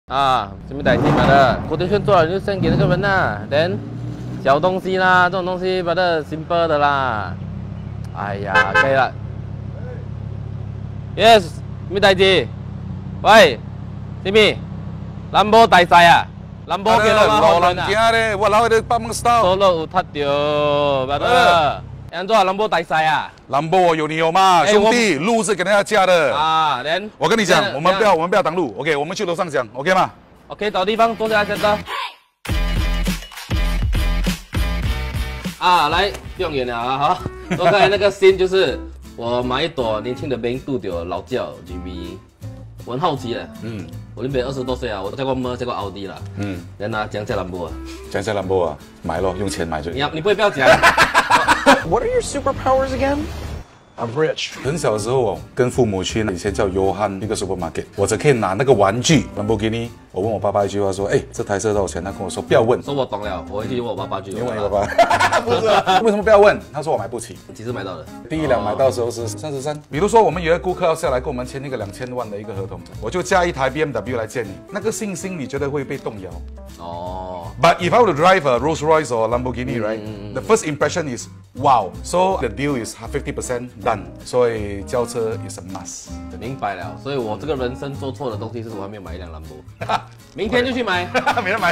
啊，什么代志嘛的？我的圈做了你就先给那个人呐，then 小东西啦，这种东西把它 simple 的啦。哎呀，可以了。Yes， 什么代志？喂，什么？兰博大赛啊？兰博给了老人家咧，我老在帮忙 style。 所有有踢掉，把它。安做兰博大赛啊？ 兰博有你有吗？兄弟，路是给人家加的啊。then 我跟你讲，我们不要挡路 ，OK， 我们去楼上讲 ，OK 吗 ？OK， 找地方坐下来先的。啊，来，不用远了啊哈。刚才那个 scene 就是我买一朵年轻的冰度掉老窖 GB， 我很好奇的。我那边20多岁啊，我驾过么，驾过奥迪了。人家讲兰博啊， 讲下兰博啊，买咯，用钱买就。 你不会不要讲。 What are your superpowers again? I'm rich. 很小的时候哦，跟父母去以前叫约翰一个 supermarket， 我只可以拿那个玩具兰博基尼。我问我爸爸一句话说：“哎，这台车多少钱？”他跟我说：“不要问。” 说我懂了，我回去问我爸爸去。 你问你爸爸。不是啊，为什么不要问？他说我买不起。 几时买到的？ 第一辆买到的时候是33。比如说我们有一个顾客要下来跟我们签一个2000万的一个合同，我就加一台 BMW 来见你，那个信心你觉得会被动摇？哦。But if I were to drive a Rolls Royce or Lamborghini, right? The first impression is wow. So the deal is 50% done. 所以交车 is a must. 明白了，所以我这个人生做错的东西是我还没有买一辆兰博，明天就去买， 没人买。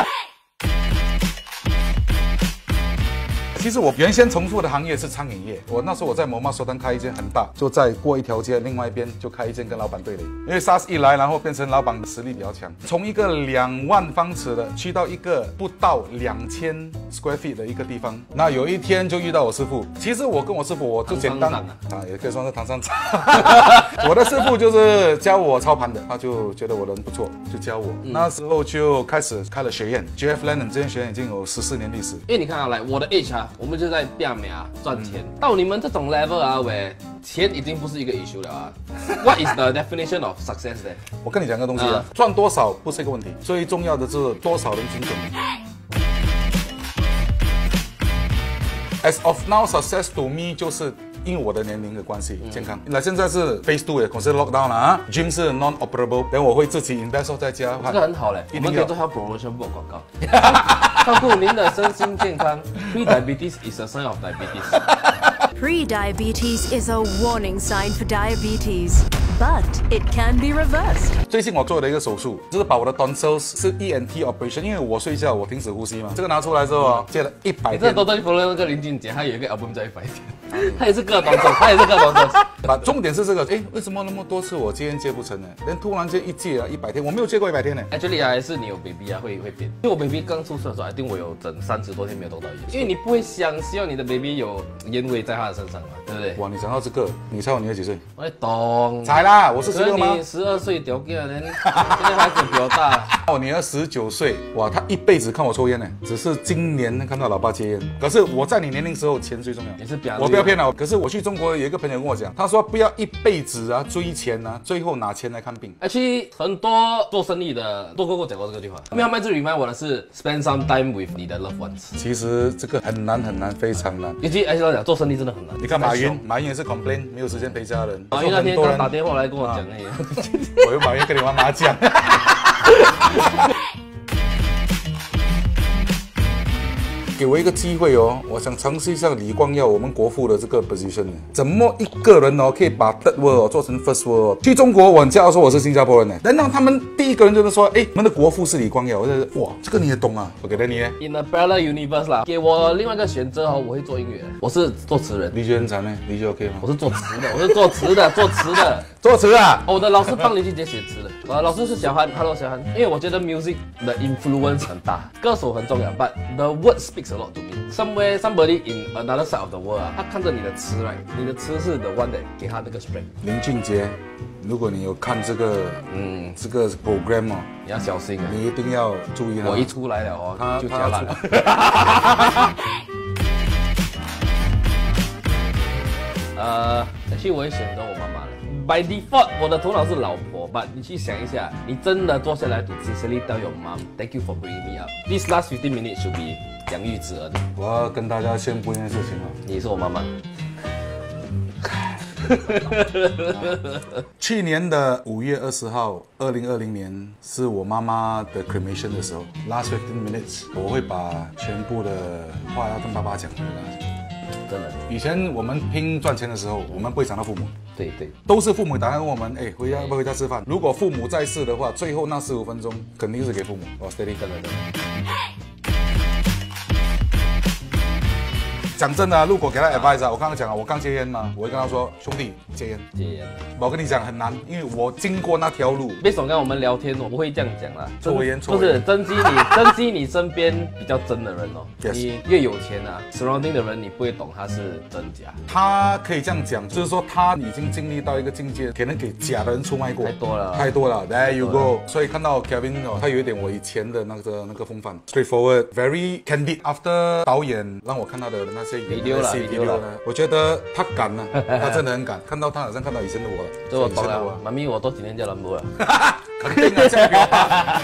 其实我原先从事的行业是餐饮业，那时候我在摩马索丹开一间很大，就再过一条街，另外一边就开一间跟老板对垒。因为 SARS 一来，然后变成老板的实力比较强，从一个2万方尺的去到一个不到2000 square feet 的一个地方。那有一天就遇到我师傅，其实我跟我师傅我就简单也可以说是唐三藏。我的师傅就是教我操盘的，他就觉得我人不错，就教我。那时候就开始开了学院 ，Jeff Lennon 这间学院已经有14年历史。 因为你看啊，来我的 age 啊。我们就在变美啊，赚钱。到你们这种 level 啊，喂，钱已经不是一个 issue 了啊。What is the definition of success 呢？ 我跟你讲个东西啊，赚多少不是一个问题，最重要的是多少人尊重你。As of now, success to me 就是因为我的年龄的关系，健康。那现在是 Phase 2也 consider lockdown 了啊 ，Gym 是 non-operable， 等我会自己 invest 在家。 这个很好嘞，我们可以做下 promotion 广告。照顾您的身心健康 ，Pre-diabetes is a sign of diabetes. Pre-diabetes is a warning sign for diabetes, but it can be reversed. 最近我做了一个手术，就是把我的 tonsils 是 ENT operation， 因为我睡觉我停止呼吸嘛。这个拿出来之后啊，接了100天。 你这都在follow那个林俊杰，他有一个 album 叫100天，他也是各种手，他也是各种手。 重点是这个，为什么那么多次我接不成呢？但突然间一戒啊100天，我没有戒过100天呢。 Actually 啊，还是你有 baby 啊会变。因为我 baby 刚出生的时候，一定我有整30多天没有动到烟，因为你不会希望你的 baby 有烟味在他的身上嘛，对不对？ 哇，你讲到这个，你猜我女儿几岁？ 我懂。 猜啦，我是16吗？ 你12岁屌哥，现在孩子比我大。 我女儿19岁，哇，她一辈子看我抽烟呢，只是今年看到老爸戒烟。可是我在你年龄时候，钱最重要。 你是表， 我不要骗了。可是我去中国有一个朋友跟我讲，他说不要一辈子啊追钱啊，最后拿钱来看病。 Actually 很多做生意的都跟我讲过这个句话。后面他们一直 remind 我的是 spend some time with 你的 loved ones。 其实这个很难，非常难。 尤其而且来讲做生意真的很难。 你看马云也是 complain 没有时间陪家人。 马云那天刚打电话来跟我讲那个， 我用马云跟你玩麻将。给我一个机会哦，我想尝试一下李光耀我们国父的这个 position， 怎么一个人哦可以把 third world 做成 first world？ 去中国我很骄傲说我是新加坡人呢，难道他们第一个人就是说，我们的国父是李光耀？我就哇，这个你也懂啊？我给了你呢 ？In a parallel universe 啦，给我另外一个选择哦，我会做音乐，我是作词人。 你觉得很惨呢？你觉得 OK 吗？ 我是作词的，我是作词的， 作词啊！ 我的老师帮林俊杰写词的，老师是小韩 ，Hello 小韩，因为我觉得 music 的 influence 很大，歌手很重要 ，but the word speaks a lot to me. Somewhere somebody in another side of the world 啊，他看着你的词 right， 你的词是 the one that 给他那个 strength。 林俊杰，如果你有看这个这个 program 哦， 你要小心啊， 你一定要注意他。 我一出来了哦，他就加烂了。其实我会选择我妈妈了。By default， 我的头脑是老婆 ，but 你去想一下，你真的坐下来 to sincerely tell your mom, thank you for bringing me up. This last 15 minutes should be 养育之恩。 我要跟大家宣布一件事情哦， 你是我妈妈。 去年的5月20号，2020年是我妈妈的 cremation 的时候 ，last 15 minutes， 我会把全部的话要跟爸爸讲的。 真的。 以前我们拼赚钱的时候，我们不会想到父母， 对对， 都是父母打电话问我们，哎，要不要回家吃饭？如果父母在世的话，最后那15分钟肯定是给父母。哦 ，steady， 真的。 讲真的啊，如果给他 advice 啊，我刚刚讲了，我刚戒烟嘛，我会跟他说，兄弟，戒烟。 戒烟。 我跟你讲很难，因为我经过那条路。 别总跟我们聊天，我不会这样讲啦。 抽烟， 不是珍惜你身边比较真的人哦。 Yes. 你越有钱啊 ，surrounding 的人你不会懂他是真假。 他可以这样讲，就是说他已经经历到一个境界，可能给假的人出卖过。太多了。There you go。所以看到 Kevin 哦，他有一点我以前的那个风范 ，straightforward，very candid。After 导演让我看他的那些 video 了， 我觉得他敢啊，他真的很敢。看到他好像看到以前的我了。 这我懂了，妈咪我都几年叫人不了。 肯定啊，这样给我